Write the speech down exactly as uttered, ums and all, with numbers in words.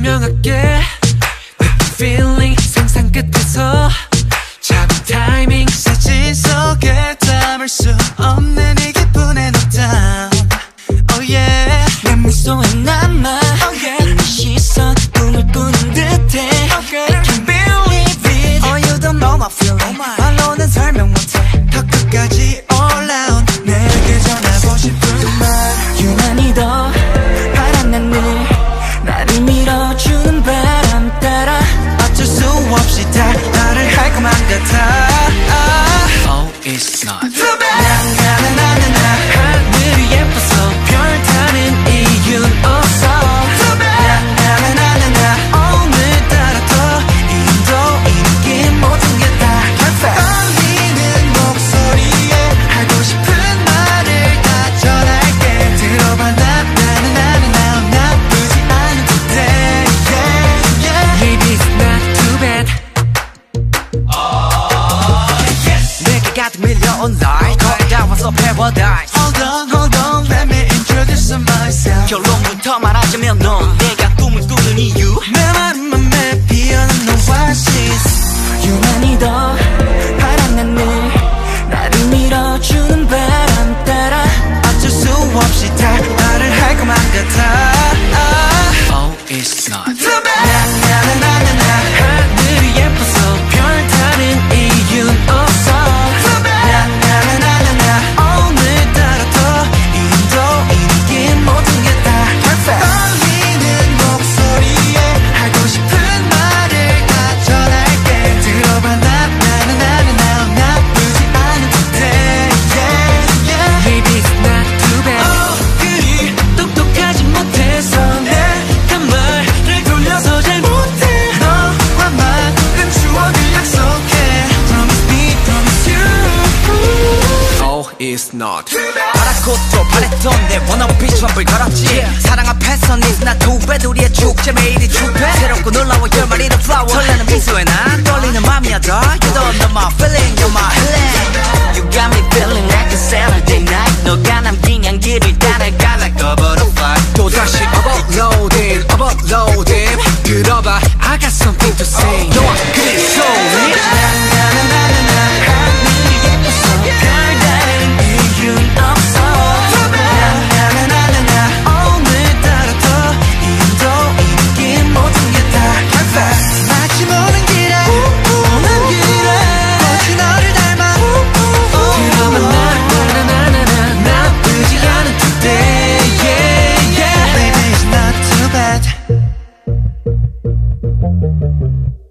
선명하게 feeling 상상 끝에서 잡은 타이밍 사진 속에 담을 수 없는 이 기분의 knockdown. Oh yeah 내 미소에 남아 oh yeah. 네 시선 꿈을 꾸는 듯해 okay. I can't believe it Oh you don't know my feeling 말로는 설명 못해 더 끝까지 all out 내게 전하고 싶은 말 유난히 더 바란 하늘 나를 밀어주는 바람 따라 어쩔 수 없이 다 나를 할 것만 같아. Oh it's not too bad 나나나나나 하늘이 예뻐서 별 타는 이유는 없어 too bad 나나나나나 오늘따라 더 인도 이 느낌 모든 게 다 perfect 떨리는 목소리에 하고 싶은 말을 다 전할게 들어봐 나나나나나 나쁘지 않은 today yeah yeah Maybe it's not too bad oh yes 내게 가득 밀려온 light 거의 다 와서 paradise Hold on hold on let me introduce myself 결론부터 말하자면 넌 내가 꿈을 꾸는 이유 내 마른 맘에 피어난 oasis 유난히 더 바란 하늘 나를 밀어주는 바람 따라 어쩔 수 없이 다 나를 할 것만 같아. Oh it's not too bad 나나나나나 하늘이 예뻐서 별 타는 이유는 없어 too bad 나나나나나 오늘따라 더 인도 이 느낌 모든 게 다 perfect 떨리는 목소리에 하고 싶은 말을 다 전할게 들어봐 나나나나나 나쁘지 않은 today yeah yeah Maybe it's not too bad oh 그리 똑똑하지 못해서 내가 말을 돌려서 잘 못해 너와 많은 추억을 약속해 Promise me promise you Oh it's not 바랐고 또 바랬던 내 원하고 비추한 불 걸었지 사랑 앞에선 it's not too bad 우리의 축제 매일이 축배 새롭고 놀라워 열마리는 flower 설레는 미소에 난 떨리는 맘이야더 You don't know my feeling you're my healing You got me feeling like a Saturday night 너가 남긴 향기를 따라가 like a butterfly 또다시 uploading uploading 들어봐 I got something to say 너와 그의 소리 나나나나나 하늘이 예뻐서 별다른 이유는 없어 나나나나나 오늘따라 더 인도 이 느낌 모든 게 다 perfect 마치 모든 길에 오는 길에 꽃이 너를 닮아 들어봐 나나나나나 나쁘지 않은 today yeah yeah Baby it's not too bad